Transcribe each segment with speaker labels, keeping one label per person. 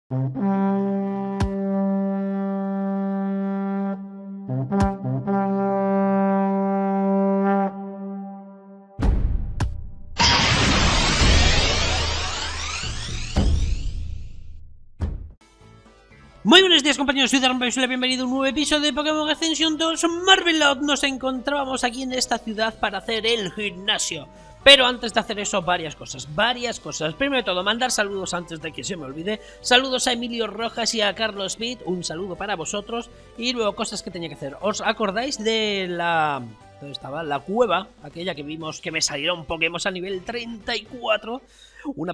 Speaker 1: Muy buenos días, compañeros, soy Darren Baisula, bienvenido a un nuevo episodio de Pokémon Ascension 2 Marvelot. Nos encontrábamos aquí en esta ciudad para hacer el gimnasio. Pero antes de hacer eso, varias cosas. Primero de todo, mandar saludos antes de que se me olvide. Saludos a Emilio Rojas y a Carlos Bit, un saludo para vosotros. Y luego cosas que tenía que hacer. ¿Os acordáis de la... ¿dónde estaba? La cueva, aquella que vimos que me salieron Pokémon a nivel 34. Una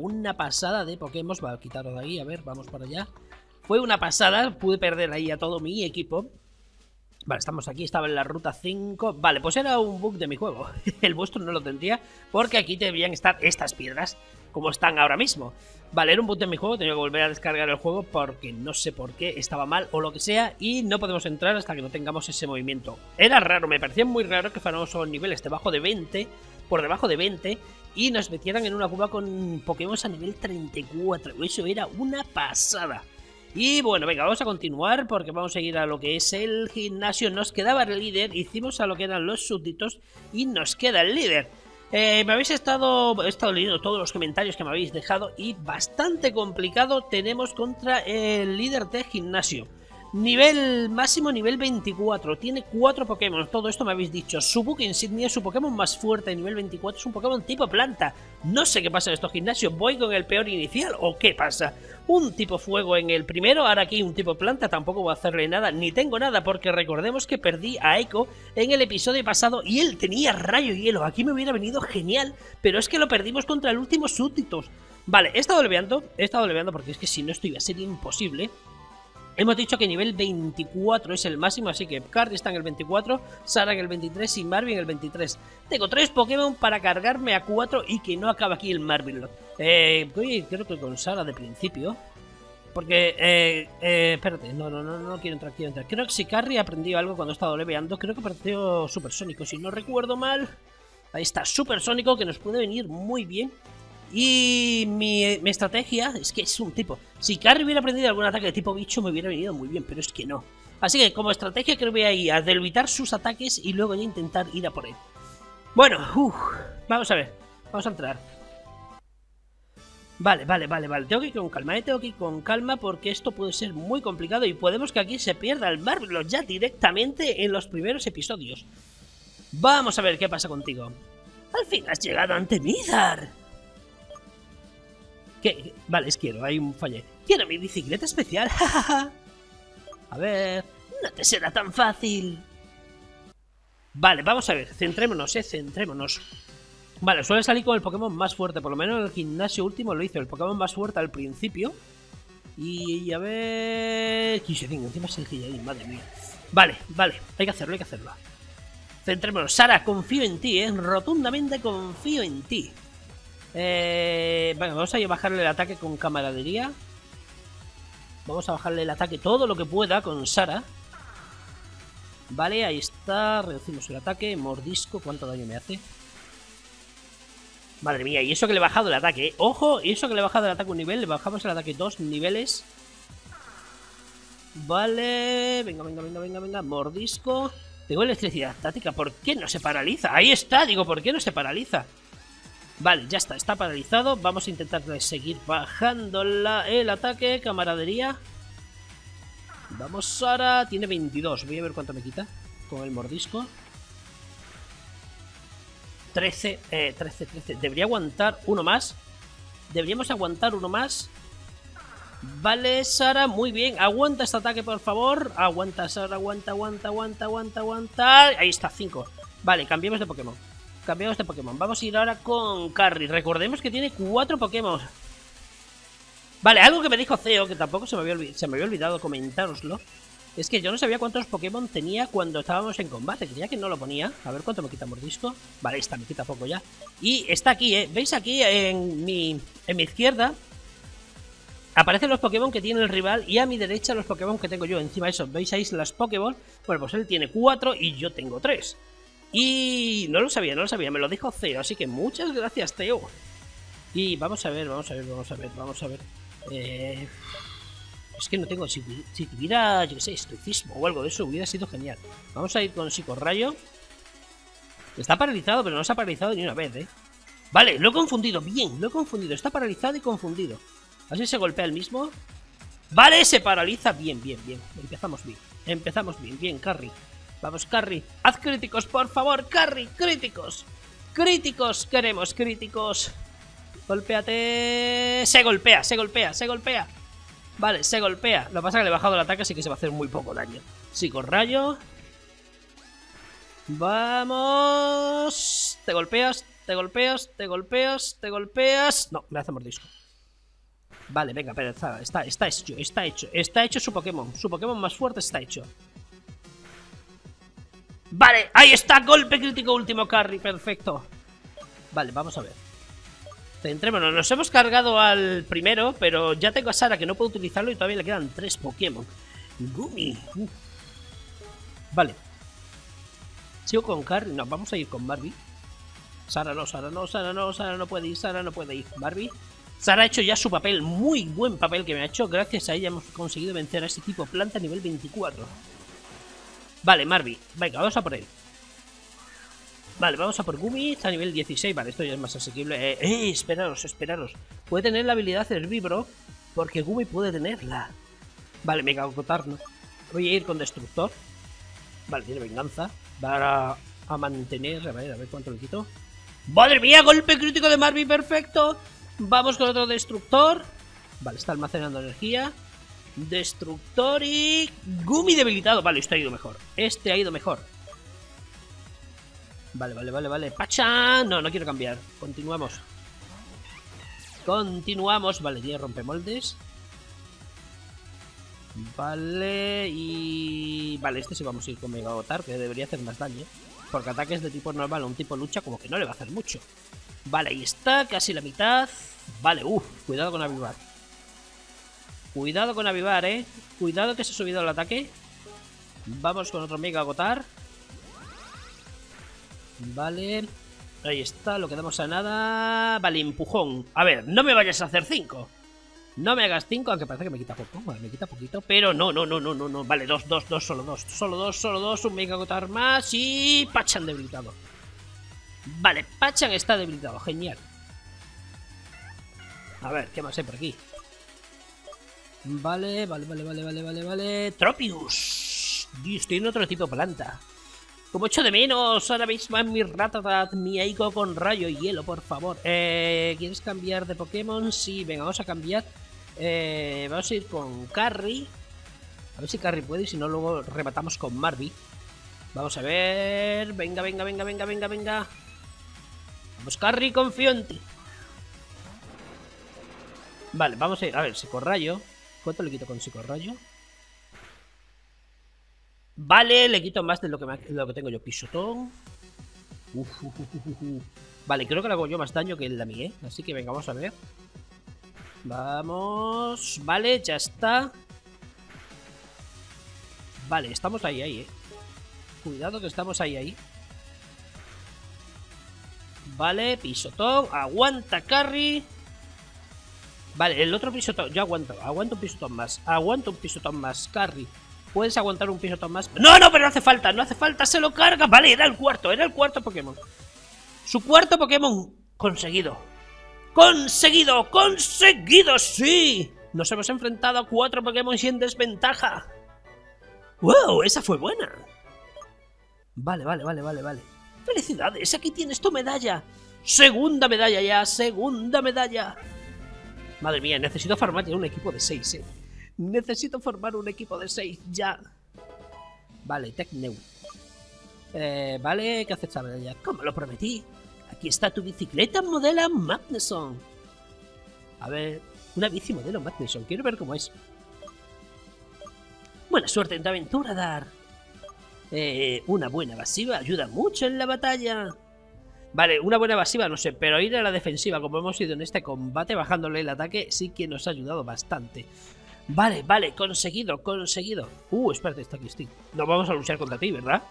Speaker 1: pasada de Pokémon. Va a quitarlo de ahí, a ver, vamos para allá. Fue una pasada, pude perder ahí a todo mi equipo. Vale, estamos aquí, estaba en la ruta 5. Vale, pues era un bug de mi juego. El vuestro no lo tendría, porque aquí debían estar estas piedras, como están ahora mismo. Vale, era un bug de mi juego, tenía que volver a descargar el juego porque no sé por qué, estaba mal o lo que sea. Y no podemos entrar hasta que no tengamos ese movimiento. Era raro, me parecía muy raro que fuéramos a niveles debajo de 20, por debajo de 20... y nos metieran en una cueva con Pokémon a nivel 34. Eso era una pasada. Y bueno, venga, vamos a continuar porque vamos a ir a lo que es el gimnasio. Nos quedaba el líder, hicimos a lo que eran los súbditos y nos queda el líder. He estado leyendo todos los comentarios que me habéis dejado y bastante complicado tenemos contra el líder de gimnasio. Nivel máximo, nivel 24, tiene 4 Pokémon, todo esto me habéis dicho. Su buque insignia, su Pokémon más fuerte, nivel 24, es un Pokémon tipo planta. No sé qué pasa en estos gimnasios, ¿voy con el peor inicial o qué pasa? Un tipo fuego en el primero, ahora aquí un tipo planta, tampoco voy a hacerle nada, ni tengo nada, porque recordemos que perdí a Echo en el episodio pasado y él tenía rayo hielo, aquí me hubiera venido genial, pero es que lo perdimos contra el último súbditos. Vale, he estado leveando porque es que si no esto iba a ser imposible. Hemos dicho que nivel 24 es el máximo, así que Carly está en el 24, Sara en el 23 y Marvin en el 23. Tengo 3 Pokémon para cargarme a 4 y que no acabe aquí el Marvelot. Creo que con Sara de principio. Porque, espérate, no quiero entrar. Creo que si Carly aprendió algo cuando he estado leveando, creo que aprendió Supersónico, si no recuerdo mal. Ahí está, Supersónico, que nos puede venir muy bien. Y mi estrategia es que es un tipo. Si Carry hubiera aprendido algún ataque de tipo bicho me hubiera venido muy bien, pero es que no. Así que como estrategia creo que voy a ir a debilitar sus ataques y luego ya intentar ir a por él. Bueno, vamos a ver, vamos a entrar. Vale. Tengo que ir con calma, porque esto puede ser muy complicado y podemos que aquí se pierda el Marvelot ya directamente en los primeros episodios. Vamos a ver qué pasa contigo. Al fin has llegado ante mí, Dar. ¿Qué? Vale, hay un falle. Quiero mi bicicleta especial, A ver, no te será tan fácil. Vale, vamos a ver, centrémonos. Vale, suele salir con el Pokémon más fuerte, por lo menos en el gimnasio último lo hizo, el Pokémon más fuerte al principio. Y a ver... 15, encima es el Guilladín, madre mía. Vale, hay que hacerlo. Centrémonos, Sara, confío en ti, rotundamente confío en ti. Bueno, vamos a bajarle el ataque con camaradería. Vamos a bajarle el ataque todo lo que pueda con Sara. Vale, ahí está. Reducimos el ataque. Mordisco, ¿cuánto daño me hace? Madre mía, y eso que le he bajado el ataque, Ojo, y eso que le he bajado el ataque un nivel. Le bajamos el ataque 2 niveles. Vale, venga. Mordisco. Tengo electricidad táctica, ¿por qué no se paraliza? Ahí está, digo, ¿por qué no se paraliza? Vale, ya está paralizado. Vamos a intentar seguir bajando el ataque. Camaradería. Vamos, Sara. Tiene 22. Voy a ver cuánto me quita con el mordisco. 13. 13. Debería aguantar uno más. Deberíamos aguantar uno más. Vale, Sara, muy bien. Aguanta este ataque, por favor. Aguanta, Sara, aguanta. Ahí está, 5. Vale, cambiamos de Pokémon. Vamos a ir ahora con Carry. Recordemos que tiene 4 Pokémon. Vale, algo que me dijo CEO, que tampoco se me había olvidado comentároslo, es que yo no sabía cuántos Pokémon tenía cuando estábamos en combate. Creía que no lo ponía. A ver cuánto me quita mordisco. Vale, ahí está, me quita poco ya. Y está aquí, ¿veis aquí en mi izquierda? Aparecen los Pokémon que tiene el rival y a mi derecha los Pokémon que tengo yo. Encima de eso, ¿veis ahí las Pokéball? Bueno, pues él tiene 4 y yo tengo 3. Y no lo sabía, me lo dijo CEO, así que muchas gracias, Theo. Y vamos a ver. Es que no tengo... Si tuviera, yo qué sé, estoicismo o algo de eso, hubiera sido genial. Vamos a ir con psicorrayo. Está paralizado, pero no se ha paralizado ni una vez, ¿eh? Vale, lo he confundido. Bien, lo he confundido. Está paralizado y confundido. Así se golpea el mismo. Vale, se paraliza. Bien, bien, bien. Empezamos bien. Empezamos bien. Bien, Carry. Vamos, Carry. Haz críticos, por favor, Carry. Críticos. Críticos. Queremos críticos. Golpéate. Se golpea, se golpea, se golpea. Vale, se golpea. Lo que pasa es que le he bajado el ataque, así que se va a hacer muy poco daño. Psicorrayo. Vamos. Te golpeas, te golpeas, te golpeas, te golpeas. No, me hace mordisco. Vale, venga, pero está hecho, está hecho. Está hecho su Pokémon. Su Pokémon más fuerte está hecho. Vale, ahí está. Golpe crítico último, Carry. Perfecto. Vale, vamos a ver. Centrémonos. Nos hemos cargado al primero, pero ya tengo a Sara que no puedo utilizarlo y todavía le quedan 3 Pokémon. Gumi. Vale. Sigo con Carry. No, vamos a ir con Barbie. Sara no, Sara no, Sara no, Sara no puede ir, Sara no puede ir. Barbie. Sara ha hecho ya su papel, muy buen papel que me ha hecho. Gracias a ella hemos conseguido vencer a este tipo planta nivel 24. Vale, Marby. Venga, vamos a por él. Vale, vamos a por Gumi. Está a nivel 16. Vale, esto ya es más asequible. Esperaros, esperaros. Puede tener la habilidad herbívoro, porque Gumi puede tenerla. Vale, Mega Acotar no. Voy a ir con Destructor. Vale, tiene venganza. Va a mantener. A ver cuánto le quito. ¡Madre mía! Golpe crítico de Marby, perfecto. Vamos con otro Destructor. Vale, está almacenando energía. Destructor y... Gumi debilitado. Vale, este ha ido mejor. Este ha ido mejor. Vale. ¡Pacha! No, no quiero cambiar. Continuamos. Continuamos. Vale, tiene rompemoldes. Vale, y... Vale, este sí vamos a ir con Mega Gotar, que debería hacer más daño. Porque ataques de tipo normal a un tipo lucha como que no le va a hacer mucho. Vale, ahí está, casi la mitad. Vale, cuidado con avivar. Cuidado con avivar, Cuidado que se ha subido el ataque. Vamos con otro Mega Gotar. Vale. Ahí está, lo quedamos a nada. Vale, empujón. A ver, no me vayas a hacer 5. No me hagas 5, aunque parece que me quita poco. Vale, me quita poquito, pero no. Vale, solo dos. Un Mega Gotar más y... Pachan debilitado. Vale, Pachan está debilitado, genial. A ver, ¿qué más hay por aquí? Vale. Tropius. Dios, tiene otro tipo de planta. Como echo de menos ahora mismo en mi Rattata, mi Aiko con rayo y hielo, por favor. ¿Quieres cambiar de Pokémon? Sí, venga, vamos a cambiar. Vamos a ir con Carry. A ver si Carry puede y si no luego rematamos con Marby. Vamos a ver. Venga. Vamos, Carry, confío en ti. Vale, vamos a ir. A ver, psicorrayo. ¿Cuánto le quito con psicorrayo? Vale, le quito más de lo que tengo yo. Pisotón. Vale, creo que le hago yo más daño que el de mí, Así que venga, vamos a ver. Vamos. Vale, ya está. Vale, estamos ahí, Cuidado que estamos ahí. Vale, pisotón. Aguanta, Carry. Vale, el otro pisotón. Yo aguanto un pisotón más. Carry. ¿Puedes aguantar un pisotón más? No, pero no hace falta, se lo carga. Vale, era el cuarto Pokémon. Su cuarto Pokémon conseguido. ¡Conseguido, sí! Nos hemos enfrentado a 4 Pokémon y en desventaja. ¡Wow! Esa fue buena. Vale. ¡Felicidades! Aquí tienes tu medalla. Segunda medalla. Madre mía, necesito farmar ya un equipo de 6, Necesito formar un equipo de 6 ya. Vale, Tecneu. Vale, ¿qué hace esta medalla? Como lo prometí. Aquí está tu bicicleta modelo Magneson. A ver, una bici modelo Magneson. Quiero ver cómo es. Buena suerte en tu aventura, Dar. Una buena evasiva ayuda mucho en la batalla. Vale, una buena evasiva no sé, pero ir a la defensiva como hemos ido en este combate bajándole el ataque sí que nos ha ayudado bastante. Vale, conseguido. Espérate, está aquí Steve. No vamos a luchar contra ti, ¿verdad?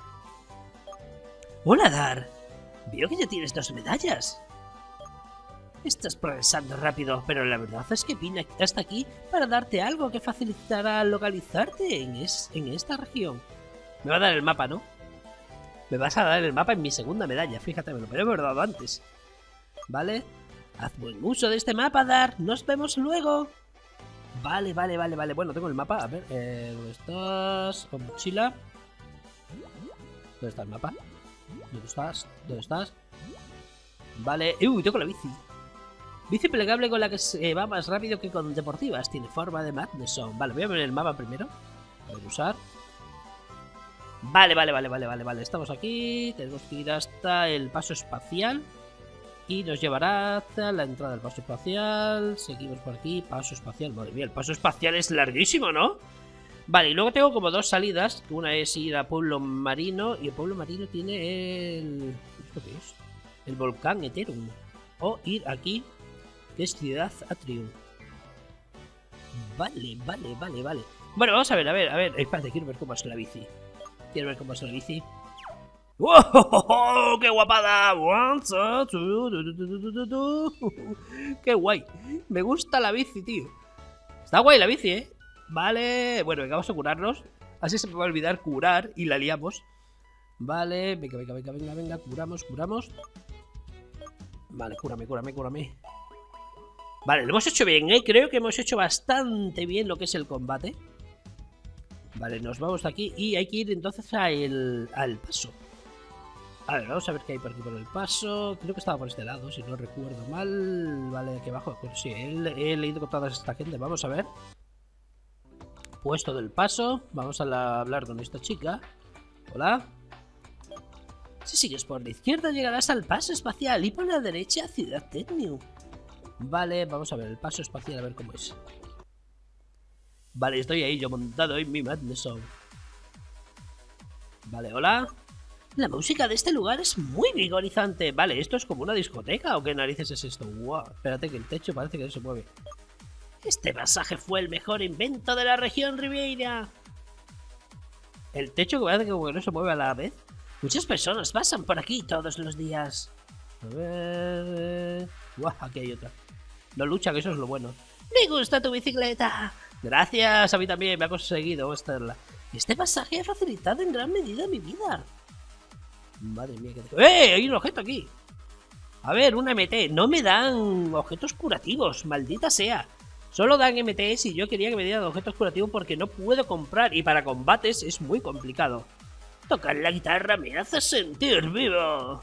Speaker 1: Hola, Dar. Veo que ya tienes 2 medallas. Estás progresando rápido, pero la verdad es que vine hasta aquí para darte algo que facilitará localizarte en esta región. Me va a dar el mapa, ¿no? Me vas a dar el mapa en mi segunda medalla, fíjate, me lo podría haber dado antes. ¿Vale? Haz buen uso de este mapa, Dar. Nos vemos luego. Vale. Bueno, tengo el mapa. A ver, ¿dónde estás? Con mochila. ¿Dónde está el mapa? ¿Dónde estás? Vale. Tengo la bici. Bici plegable con la que se va más rápido que con deportivas. Tiene forma de Madnesson. Vale, voy a ver el mapa primero. Voy a usar. Vale. Estamos aquí. Tenemos que ir hasta el paso espacial. Y nos llevará hasta la entrada del paso espacial. Seguimos por aquí. Paso espacial. Madre mía, el paso espacial es larguísimo, ¿no? Vale, y luego tengo como dos salidas. Una es ir a Pueblo Marino. Y el Pueblo Marino tiene el... ¿Esto qué es? El volcán Ethereum. O ir aquí, que es Ciudad Atrium. Vale. Bueno, vamos a ver. Espérate, quiero ver cómo es la bici. ¡Wow! ¡Qué guapada! ¡Qué guay! Me gusta la bici, tío. Está guay la bici, ¿eh? Vale. Bueno, venga, vamos a curarnos. Así se me va a olvidar curar y la liamos. Vale. Venga. Curamos. Vale, cúrame. Vale, lo hemos hecho bien, ¿eh? Creo que hemos hecho bastante bien lo que es el combate. Vale, nos vamos de aquí y hay que ir entonces al paso. A ver, vamos a ver qué hay por aquí por el paso. Creo que estaba por este lado, si no recuerdo mal. Vale, aquí abajo. Pues sí, he leído con toda esta gente. Vamos a ver. Puesto del paso. Vamos a hablar con esta chica. Hola. Si sigues por la izquierda llegarás al paso espacial y por la derecha a Ciudad Technium. Vale, vamos a ver el paso espacial, a ver cómo es. Vale, estoy ahí yo montado en mi Madnesson. Vale, hola. La música de este lugar es muy vigorizante. Vale, ¿esto es como una discoteca o qué narices es esto? Wow, espérate que el techo parece que no se mueve. Este pasaje fue el mejor invento de la región Ribeira. El techo que parece que como que no se mueve a la vez. Muchas personas pasan por aquí todos los días. A ver... Guau, aquí hay otra. No lucha, que eso es lo bueno. Me gusta tu bicicleta. Gracias, a mí también me ha conseguido estarla. Este pasaje ha facilitado en gran medida mi vida. Madre mía, que... ¡Eh! Hay un objeto aquí. A ver, una MT. No me dan objetos curativos, maldita sea. Solo dan MTs y yo quería que me dieran objetos curativos porque no puedo comprar y para combates es muy complicado. Tocar la guitarra me hace sentir vivo.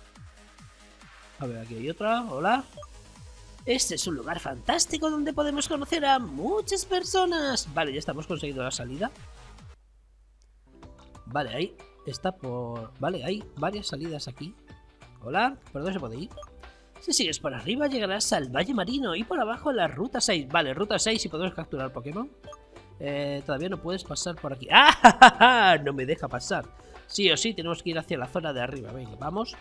Speaker 1: A ver, aquí hay otra. Hola. Este es un lugar fantástico donde podemos conocer a muchas personas. Vale, ya estamos consiguiendo la salida. Vale, ahí está por... Vale, hay varias salidas aquí. Hola, ¿por dónde se puede ir? Si sigues por arriba llegarás al Valle Marino y por abajo a la Ruta 6. Vale, Ruta 6 y podemos capturar Pokémon. Todavía no puedes pasar por aquí. ¡Ah! No me deja pasar. Sí o sí tenemos que ir hacia la zona de arriba. Venga, vamos.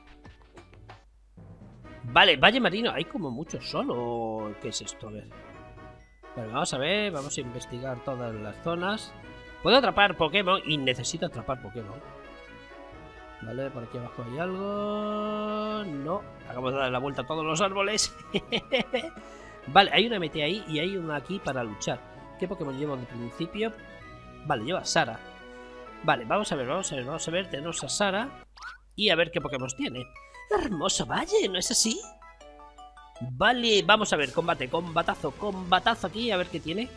Speaker 1: Vale, Valle Marino. Hay como mucho sol o... ¿Qué es esto? A ver. Bueno, vamos a ver. Vamos a investigar todas las zonas. Puedo atrapar Pokémon y necesito atrapar Pokémon. Vale, por aquí abajo hay algo... No. Acabamos de dar la vuelta a todos los árboles. Vale, hay una MT ahí y hay una aquí para luchar. ¿Qué Pokémon llevo de principio? Vale, lleva a Sara. Vale, vamos a ver. Tenemos a Sara. Y a ver qué Pokémon tiene. Hermoso valle, ¿no es así? Vale, vamos a ver, combatazo aquí, a ver qué tiene.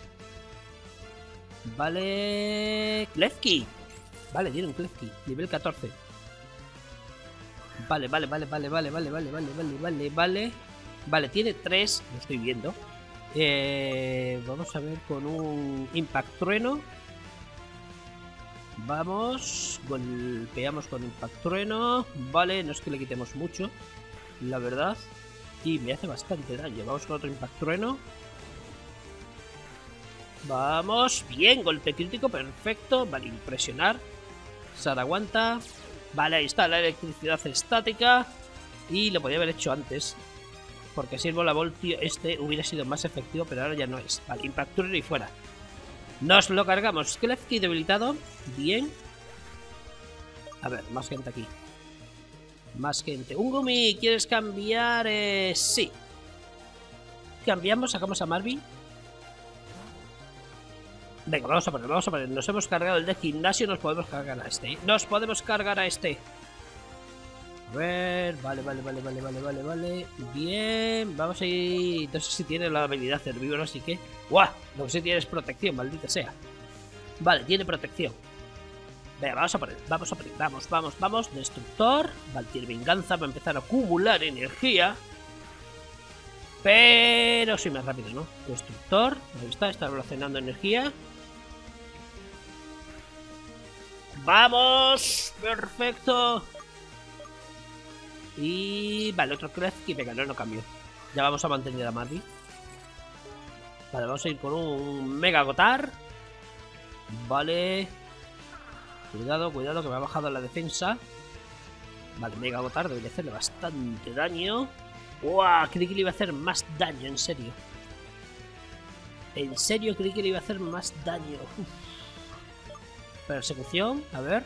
Speaker 1: Vale... Klefki. Vale, tiene un Klefki, nivel 14. Vale. Vale, tiene 3, lo estoy viendo. Vamos a ver con un Impact Trueno. Vamos, golpeamos con Impact Trueno. Vale, no es que le quitemos mucho, la verdad. Y me hace bastante daño. Vamos con otro Impact Trueno. Vamos, bien, golpe crítico, perfecto. Vale, impresionar. Sara aguanta. Vale, ahí está la electricidad estática. Y lo podía haber hecho antes, porque así el Volavoltio hubiera sido más efectivo, pero ahora ya no es. Vale, Impact Trueno y fuera. Nos lo cargamos. Klefki debilitado. Bien. A ver, más gente aquí. Más gente. Un Gumi, ¿quieres cambiar? Sí. Cambiamos, sacamos a Marvin. Venga, vamos a poner. Nos hemos cargado el de gimnasio, nos podemos cargar a este. Nos podemos cargar a este. A ver, vale. Bien, vamos a ir. No sé si tiene la habilidad herbívoro, así que. ¡Guau! Lo que sí tiene es protección, maldita sea. Vale, tiene protección. Venga, vamos a poner. Vamos. Destructor. Vale, tiene venganza. Va a empezar a acumular energía. Pero soy más rápido, ¿no? Destructor. Ahí está relacionando energía. ¡Vamos! ¡Perfecto! Y... vale, otro Klefki. Venga, no cambio. Ya vamos a mantener a Marvin. Vale, vamos a ir con un Mega Gotar. Vale. Cuidado, que me ha bajado la defensa. Vale, Mega Gotar debería hacerle bastante daño. ¡Wow! Creí que le iba a hacer más daño, en serio. En serio creí que le iba a hacer más daño. Uf. Persecución, a ver.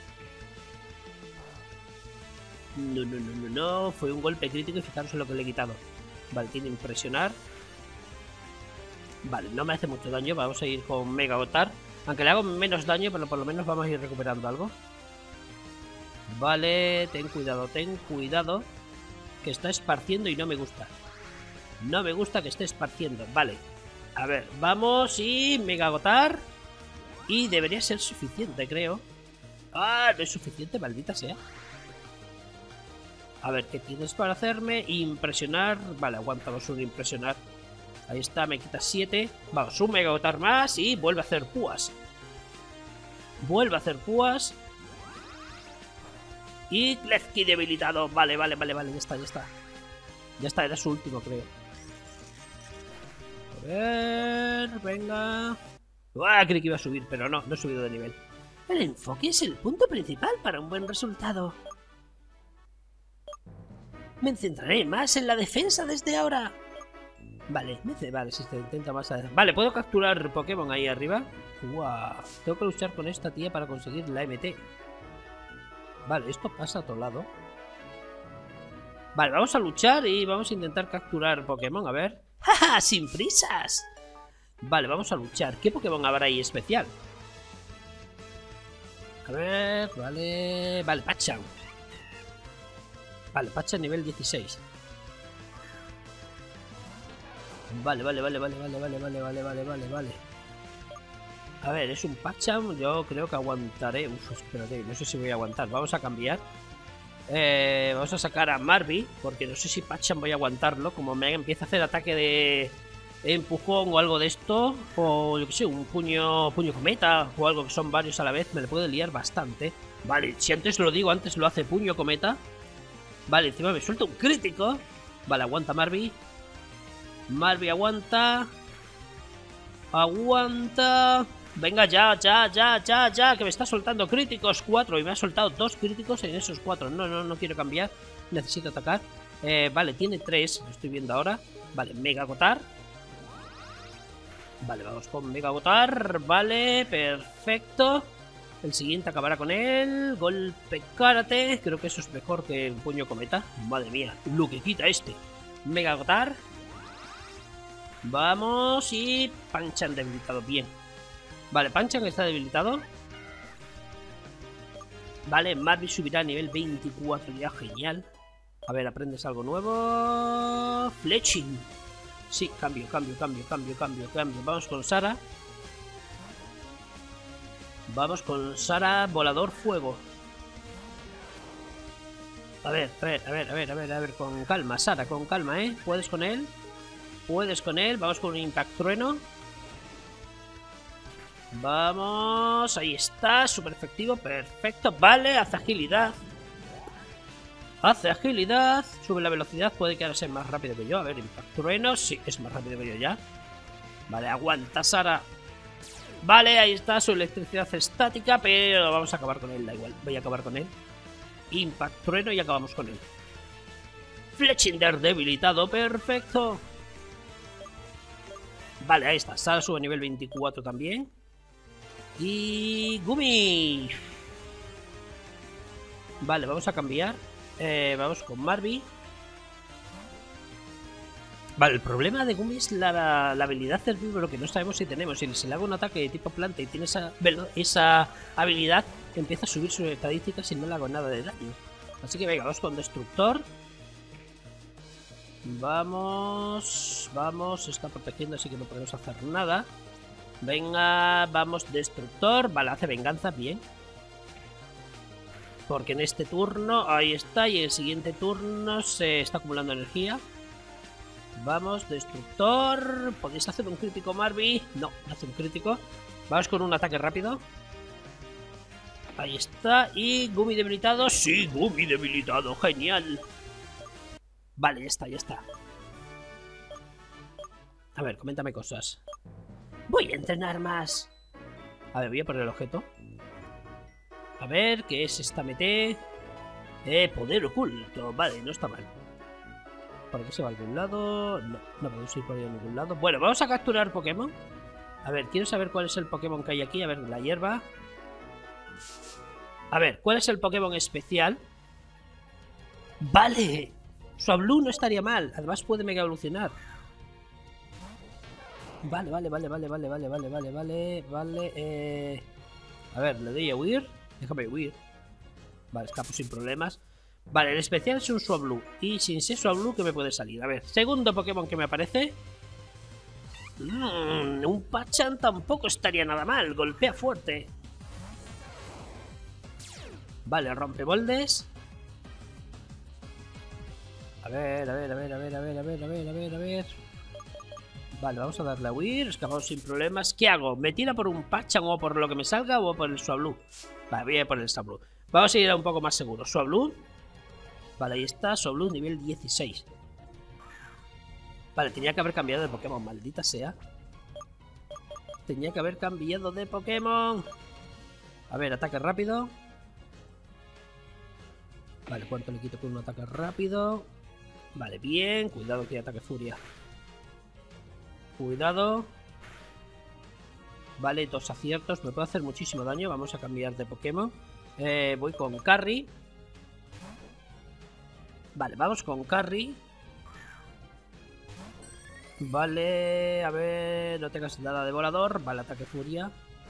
Speaker 1: No. Fue un golpe crítico y fijaros en lo que le he quitado. Vale, tiene impresionar. Vale, no me hace mucho daño. Vamos a ir con Mega Gotar. Aunque le hago menos daño, pero por lo menos vamos a ir recuperando algo. Vale, ten cuidado. Que está esparciendo y no me gusta. No me gusta que esté esparciendo. Vale, a ver, vamos y Mega Gotar. Y debería ser suficiente, creo. Ah, no es suficiente, maldita sea. A ver, ¿qué tienes para hacerme? Impresionar. Vale, aguantamos un impresionar. Ahí está, me quita 7. Vamos, un Mega Gotar más y vuelve a hacer púas. Y Klefki debilitado. Vale, ya está. Ya está, era su último, creo. A ver, venga. Creí que iba a subir, pero no he subido de nivel. El enfoque es el punto principal para un buen resultado. Me centraré más en la defensa desde ahora. Vale, si se intenta más adelante. Vale, ¿puedo capturar Pokémon ahí arriba? Tengo que luchar con esta tía para conseguir la MT. Vale, esto pasa a otro lado. Vale, vamos a luchar y vamos a intentar capturar Pokémon, a ver. ¡Ja! ¡Sin prisas! Vale, vamos a luchar. ¿Qué Pokémon habrá ahí especial? A ver, vale, Pacham. Vale, Pacham nivel 16. Vale. A ver, es un Pacham. Yo creo que aguantaré. Espérate, no sé si voy a aguantar. Vamos a cambiar. Vamos a sacar a Marvin, porque no sé si Pacham voy a aguantarlo. Como me empieza a hacer ataque de empujón o algo de esto, o yo que sé, un puño cometa o algo, que son varios a la vez, me le puede liar bastante. Vale, si antes lo digo, antes lo hace puño cometa. Vale, encima me suelta un crítico. Vale, aguanta Marvin. Marvin aguanta. Venga, ya, que me está soltando críticos 4 y me ha soltado 2 críticos en esos 4. No quiero cambiar, necesito atacar. Vale, tiene 3, lo estoy viendo ahora. Vale, Mega Gotar. Vale, vamos con Mega Gotar. Vale, perfecto. El siguiente acabará con él. Golpe karate. Creo que eso es mejor que el puño cometa. Madre mía, lo que quita este. Mega Gotar. Vamos y Panchan debilitado, bien. Vale, Panchan está debilitado. Vale, Marvin subirá a nivel 24 ya, genial. A ver, aprendes algo nuevo. Fletching. Sí, cambio. Vamos con Sara. Volador fuego. A ver, con calma, Sara, con calma, Puedes con él. Vamos con un Impact Trueno. Vamos, ahí está, súper efectivo, perfecto. Vale, hace agilidad. Sube la velocidad, puede que ahora sea más rápido que yo. A ver, Impact Trueno, sí, es más rápido que yo ya. Vale, aguanta Sara. Vale, ahí está su electricidad estática, pero vamos a acabar con él, da igual, voy a acabar con él. Impact Trueno y acabamos con él. Fletchinder debilitado, perfecto. Vale, ahí está, Sara sube a nivel 24 también. Y... Gumi. Vale, vamos a cambiar. Vamos con Marvin. Vale, el problema de Gumi es la habilidad herbívoro, que no sabemos si tenemos. Si se le haga un ataque de tipo planta y tiene esa habilidad, empieza a subir sus estadísticas y no le hago nada de daño. Así que venga, vamos con Destructor. Vamos, vamos, se está protegiendo, así que no podemos hacer nada. Venga, vamos, Destructor. Vale, hace venganza, bien. Porque en este turno, ahí está, y en el siguiente turno se está acumulando energía. Vamos, Destructor. ¿Podéis hacer un crítico, Marby? No, no hace un crítico. Vamos con un ataque rápido. Ahí está. Y Gumi debilitado. Sí, Gumi debilitado. Genial. Vale, ya está, ya está. A ver, coméntame cosas. Voy a entrenar más. A ver, voy a poner el objeto. A ver, ¿qué es esta MT? Poder oculto. Vale, no está mal. ¿Por aquí se va a algún lado? No, no podemos ir por ahí a ningún lado. Bueno, vamos a capturar Pokémon. A ver, quiero saber cuál es el Pokémon que hay aquí. A ver, la hierba. A ver, ¿cuál es el Pokémon especial? ¡Vale! Swablu no estaría mal. Además puede mega evolucionar. Vale. A ver, le doy a huir. Déjame huir. Vale, escapo sin problemas. Vale, el especial es un Swablu. Y sin ser Swablu, ¿qué me puede salir? A ver, segundo Pokémon que me aparece. Un Pachan tampoco estaría nada mal. Golpea fuerte. Vale, rompe moldes. A ver. Vale, vamos a darle a huir. Escapamos sin problemas. ¿Qué hago? ¿Me tira por un Pachan o por lo que me salga o por el Swablu? Vale, voy a ir por el Swablu. Vamos a ir a un poco más seguro. Swablu. Vale, ahí está, Swablu nivel 16. Vale, tenía que haber cambiado de Pokémon, maldita sea. Tenía que haber cambiado de Pokémon. A ver, ataque rápido. Vale, ¿cuánto le quito con un ataque rápido? Vale, bien, cuidado que ataque furia. Cuidado. Vale, 2 aciertos, me puede hacer muchísimo daño. Vamos a cambiar de Pokémon. Voy con Carry. Vale, vamos con Carry. Vale, a ver, no tengas nada de volador. Vale, ataque furia.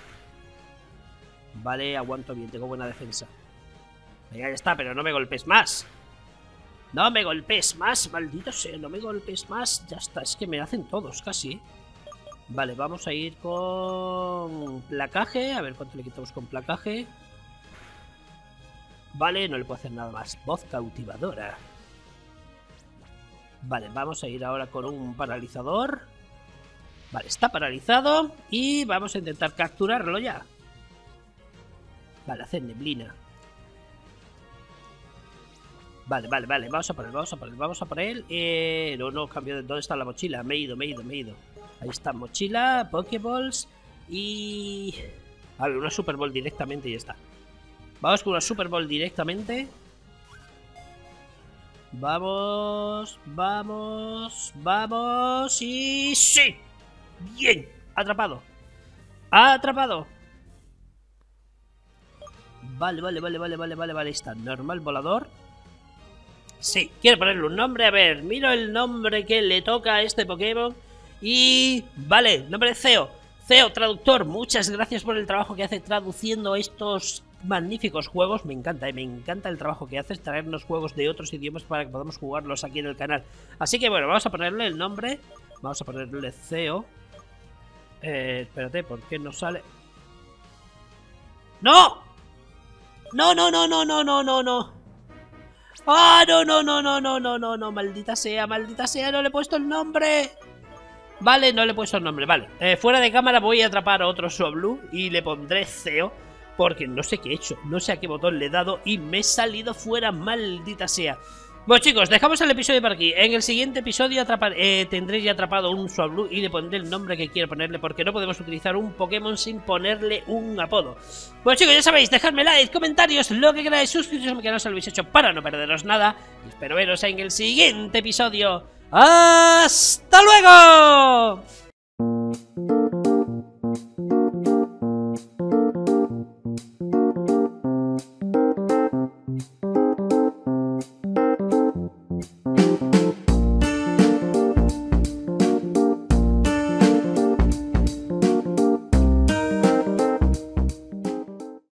Speaker 1: Vale, aguanto bien, tengo buena defensa. Venga, ya está, pero no me golpes más. No me golpes más, maldito sea, no me golpes más. Ya está, es que me hacen todos casi. Vale, vamos a ir con placaje. A ver cuánto le quitamos con placaje. Vale, no le puedo hacer nada más. Voz cautivadora. Vale, vamos a ir ahora con un paralizador. Vale, está paralizado. Y vamos a intentar capturarlo ya. Vale, hacer neblina. Vale, vamos a por él. No, cambio de... ¿Dónde está la mochila? Me he ido. Ahí está, mochila, Pokéballs y... A ver, una Super Ball directamente y ya está. Vamos con una Super Ball directamente. Vamos y... ¡sí! ¡Bien! Atrapado. Vale, está. Normal volador. Sí, quiero ponerle un nombre. A ver, miro el nombre que le toca a este Pokémon. Y... vale, nombre de Ceo. Ceo, traductor, muchas gracias por el trabajo que hace traduciendo estos magníficos juegos. Me encanta el trabajo que haces, traernos juegos de otros idiomas para que podamos jugarlos aquí en el canal. Así que bueno, vamos a ponerle el nombre. Vamos a ponerle Ceo. Espérate, ¿por qué no sale? ¡No! ¡No! ¡Ah, no! Maldita sea, no le he puesto el nombre. Vale, no le he puesto el nombre, vale. Fuera de cámara voy a atrapar a otro Swablu y le pondré Ceo, porque no sé qué he hecho, no sé a qué botón le he dado y me he salido fuera, maldita sea. Bueno chicos, dejamos el episodio por aquí. En el siguiente episodio tendré ya atrapado un Swablu y le pondré el nombre que quiero ponerle, porque no podemos utilizar un Pokémon sin ponerle un apodo. Bueno chicos, ya sabéis, dejadme like, comentarios, lo que queráis, suscribiros a mi canal si lo habéis hecho para no perderos nada. Y espero veros en el siguiente episodio. ¡Hasta luego!